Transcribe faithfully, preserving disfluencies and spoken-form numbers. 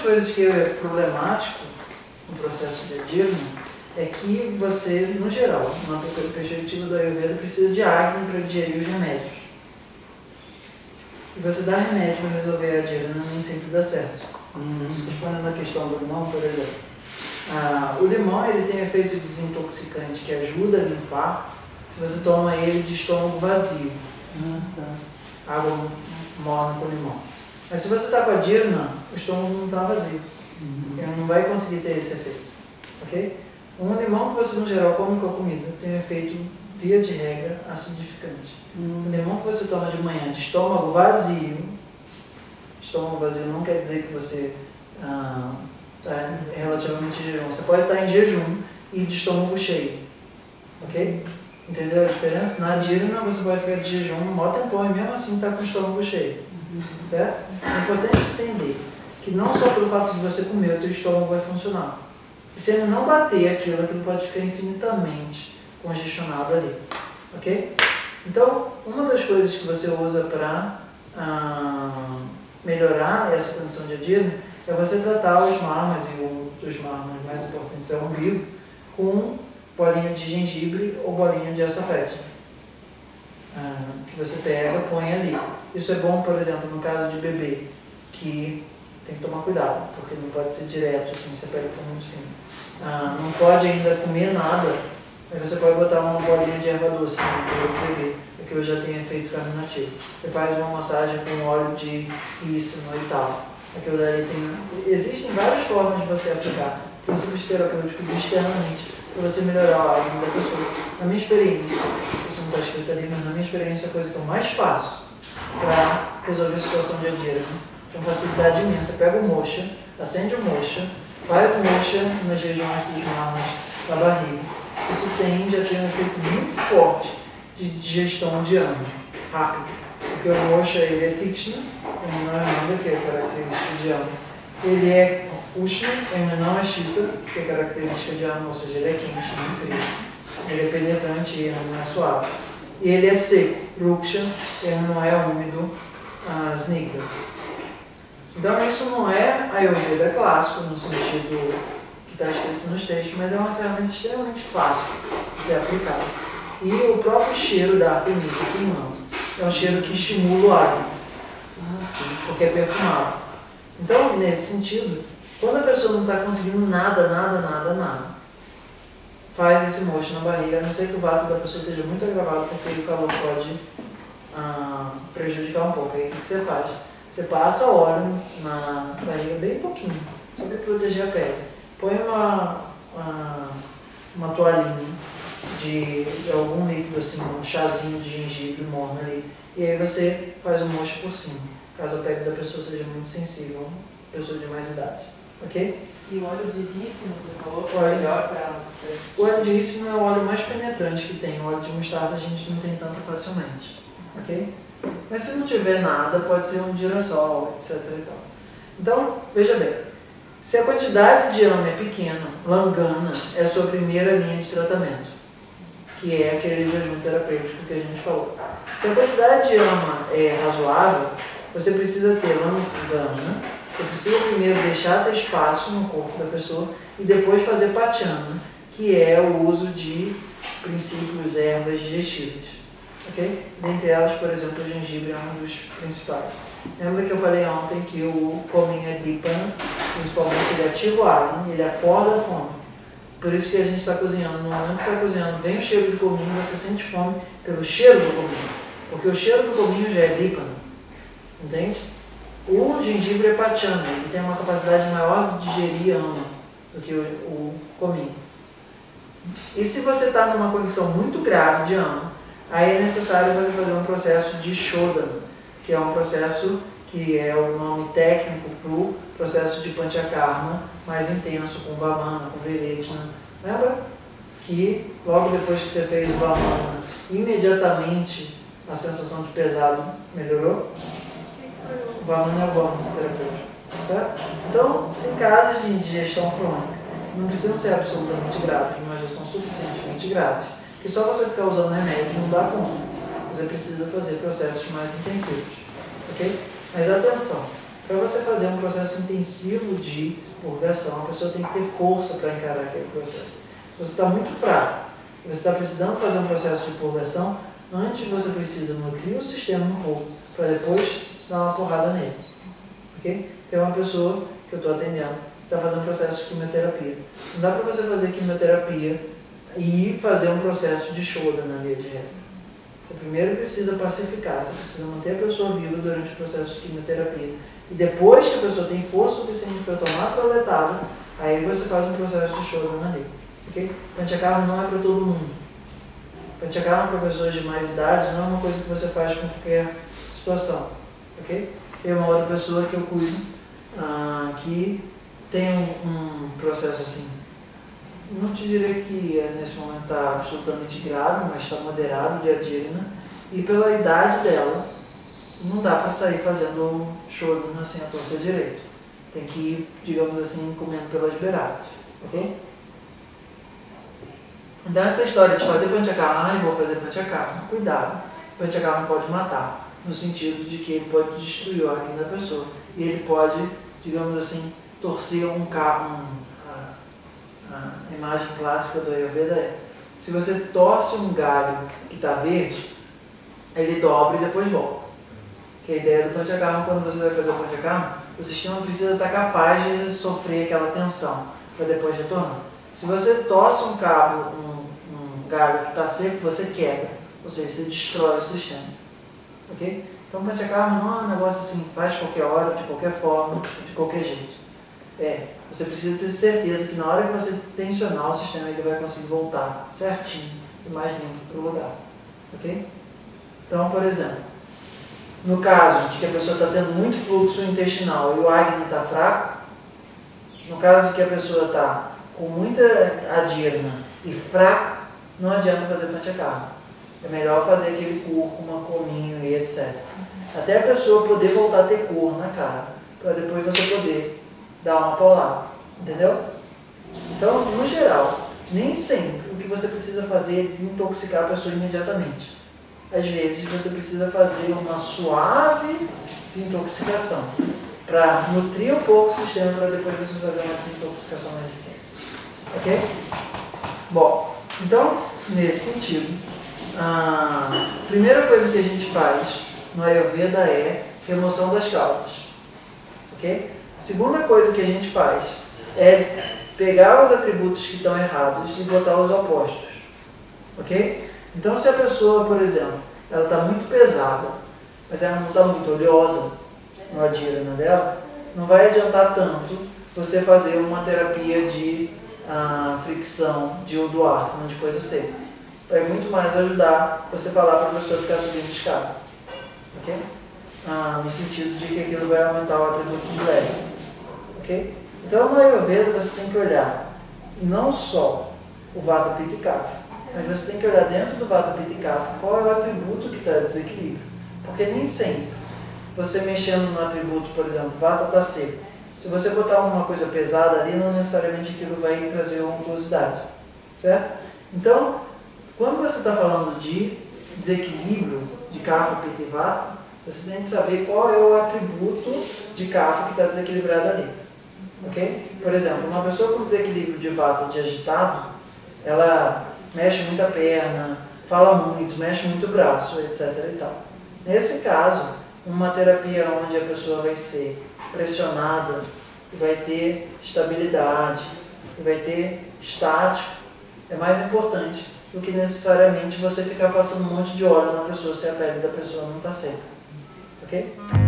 coisas que é problemático no processo de Adirna é que você, no geral, na perspectiva do Ayurveda, precisa de Agni para digerir os remédios. E você dá remédio para resolver a Adirna nem sempre dá certo. Uhum. Respondendo a questão do limão, por exemplo. Ah, o limão ele tem efeito desintoxicante que ajuda a limpar se você toma ele de estômago vazio. Uhum. Água morna com limão. Mas se você está com a Adirna, o estômago não está vazio. Uhum. Ele não vai conseguir ter esse efeito. Ok? Um limão que você, no geral, come com a comida tem um efeito, via de regra, acidificante. Hum. O limão que você toma de manhã de estômago vazio, estômago vazio não quer dizer que você está ah, relativamente em jejum. Você pode estar em jejum e de estômago cheio. Ok? Entendeu a diferença? Na Adirna você pode ficar de jejum um maior tempão e mesmo assim está com o estômago cheio. Uhum. Certo? É importante entender que não só pelo fato de você comer, o teu estômago vai funcionar. E se ele não bater aquilo, aquilo pode ficar infinitamente congestionado ali. Ok? Então, uma das coisas que você usa para ah, melhorar essa condição de Adirna é você tratar os marmas, e um dos marmas mais importantes é o umbigo, com bolinha de gengibre ou bolinha de açafete. Ah, que você pega, põe ali. Isso é bom, por exemplo, no caso de bebê, que tem que tomar cuidado, porque não pode ser direto, assim, você pega o fumo muito fino. Ah, não pode ainda comer nada, aí você pode botar uma bolinha de erva doce no bebê, porque eu já tenho efeito carminativo. Você faz uma massagem com óleo de rícino e tal. Aquilo daí tem... Existem várias formas de você aplicar princípios terapêuticos externamente para você melhorar o ânimo da pessoa. Na minha experiência, isso não está escrito ali, mas na minha experiência a coisa que eu mais faço para resolver a situação de Adirna, com facilidade imensa, pega o moxa, acende o moxa, faz o moxa nas regiões dos marmas da barriga. Isso tende a ter um efeito muito forte de digestão de ânimo, rápido. Porque o moxa ele é tikshna, é uma amanda, que é característica de ânimo. Ele é ushna, ele não é shita, que é característica de ânimo, ou seja, ele é quente, não é frio. Ele é penetrante e não é suave. E ele é seco, ruksha, ele não é úmido, uh, snigdha. Então isso não é Ayurveda clássico, no sentido que está escrito nos textos, mas é uma ferramenta extremamente fácil de ser aplicada. E o próprio cheiro da artemisia queimando é um cheiro que estimula o ânimo, porque é perfumado. Então, nesse sentido, quando a pessoa não está conseguindo nada, nada, nada, nada, faz esse mocho na barriga, a não ser que o vata da pessoa esteja muito agravado, porque o calor pode ah, prejudicar um pouco. Aí o que você faz? Você passa óleo na barriga bem pouquinho, só para proteger a pele. Põe uma, uma, uma toalhinha de, de algum líquido, assim, um chazinho de gengibre morno ali, e aí você faz o mocho por cima, caso a pele da pessoa seja muito sensível, pessoa de mais idade. Ok? E o óleo de rícino, você falou que é melhor para... O óleo de rícino é o óleo mais penetrante que tem. O óleo de mostarda a gente não tem tanto facilmente. Ok? Mas se não tiver nada, pode ser um girassol, etcétera e tal. Então, veja bem. Se a quantidade de ama é pequena, langana é a sua primeira linha de tratamento, que é aquele jejum terapêutico que a gente falou. Se a quantidade de ama é razoável, você precisa ter langana. Você precisa primeiro deixar ter espaço no corpo da pessoa e depois fazer pachana, que é o uso de princípios, ervas digestivas. Okay? Dentre elas, por exemplo, o gengibre é um dos principais. Lembra que eu falei ontem que o cominho é dipana, principalmente ele ativa o ânimo, ele acorda a fome. Por isso que a gente está cozinhando. No momento que está cozinhando, vem o cheiro de cominho, você sente fome pelo cheiro do cominho. Porque o cheiro do cominho já é dipana. Entende? O gengibre é pachana, ele tem uma capacidade maior de digerir ama do que o, o cominho. E se você está numa condição muito grave de ama, aí é necessário você fazer um processo de shodhana, que é um processo que é o nome técnico para o processo de panchakarma mais intenso, com vamana, com viretna. Lembra? Que logo depois que você fez o vamana, imediatamente a sensação de pesado melhorou? O vamana é o vamana terapêutico, certo? Então, tem casos de indigestão crônica, não precisam ser absolutamente graves, mas já são suficientemente graves, que só você ficar usando remédio não dá conta. Você precisa fazer processos mais intensivos, ok? Mas atenção, Para você fazer um processo intensivo de purgação, a pessoa tem que ter força para encarar aquele processo. Se você está muito fraco, você está precisando fazer um processo de purgação, antes você precisa nutrir o sistema um pouco, para depois dar uma porrada nele. Okay? Tem uma pessoa que eu estou atendendo, que está fazendo um processo de quimioterapia. Não dá para você fazer quimioterapia e fazer um processo de Shoda na via de regra. Você primeiro precisa pacificar, você precisa manter a pessoa viva durante o processo de quimioterapia. E depois que a pessoa tem força suficiente para tomar a proletável, aí você faz um processo de Shoda na lei. Okay? Panchakarma não é para todo mundo. Panchakarma para pessoas de mais idade não é uma coisa que você faz com qualquer situação. Okay? Tem uma outra pessoa que eu cuido, ah, que tem um, um processo assim, não te direi que é, nesse momento está absolutamente grave, mas está moderado de adírina, e pela idade dela, não dá para sair fazendo Shoda assim à torta direito. Tem que ir, digamos assim, comendo pelas beiradas. Ok? Então essa história de fazer Panchakarma, ah, eu vou fazer Panchakarma, cuidado. Panchakarma pode matar, no sentido de que ele pode destruir o órgão da pessoa. E ele pode, digamos assim, torcer um carro, um, a, a imagem clássica do Ayurveda é, se você torce um galho que está verde, ele dobra e depois volta. Que a ideia do Panchakarma, quando você vai fazer o Panchakarma, o sistema precisa estar capaz de sofrer aquela tensão, para depois retornar. Se você torce um cabo, um, um galho que está seco, você quebra, ou seja, você destrói o sistema. Ok? Então, Panchakarma não é um negócio assim, faz de qualquer hora, de qualquer forma, de qualquer jeito. É, você precisa ter certeza que na hora que você tensionar o sistema, ele vai conseguir voltar certinho e mais limpo para o lugar. Ok? Então, por exemplo, no caso de que a pessoa está tendo muito fluxo intestinal e o Agni está fraco, no caso de que a pessoa está com muita adírna e fraco, não adianta fazer Panchakarma. É melhor fazer aquele cúrcuma, cominho e etcétera. Até a pessoa poder voltar a ter cor na cara, para depois você poder dar uma paulada. Entendeu? Então, no geral, nem sempre o que você precisa fazer é desintoxicar a pessoa imediatamente. Às vezes você precisa fazer uma suave desintoxicação para nutrir um pouco o sistema para depois você fazer uma desintoxicação mais intensa. Ok? Bom, então, nesse sentido, a primeira coisa que a gente faz no Ayurveda é remoção das causas. Ok? A segunda coisa que a gente faz é pegar os atributos que estão errados e botar os opostos. Ok? Então, se a pessoa, por exemplo, ela está muito pesada, mas ela não está muito oleosa no adírana dela, não vai adiantar tanto você fazer uma terapia de ah, fricção, de uduartana, de coisa seca. Vai muito mais ajudar você falar para a pessoa ficar subindo de escada. Ok? Ah, no sentido de que aquilo vai aumentar o atributo de leve. Ok? Então, no Ayurveda, você tem que olhar não só o Vata, Pitta e Kapha, mas você tem que olhar dentro do Vata, Pitta e Kapha qual é o atributo que está em desequilíbrio. Porque nem sempre você mexendo no atributo, por exemplo, Vata está seco. Se você botar alguma coisa pesada ali, não necessariamente aquilo vai trazer untuosidade. Certo? Então, quando você está falando de desequilíbrio de Kapha, Pitta e Vata, você tem que saber qual é o atributo de Kapha que está desequilibrado ali. Ok? Por exemplo, uma pessoa com desequilíbrio de Vata, de agitado, ela mexe muito a perna, fala muito, mexe muito o braço, etcétera e tal. Nesse caso, uma terapia onde a pessoa vai ser pressionada e vai ter estabilidade, e vai ter estático, é mais importante do que necessariamente você ficar passando um monte de óleo na pessoa se a pele da pessoa não está seca. Ok?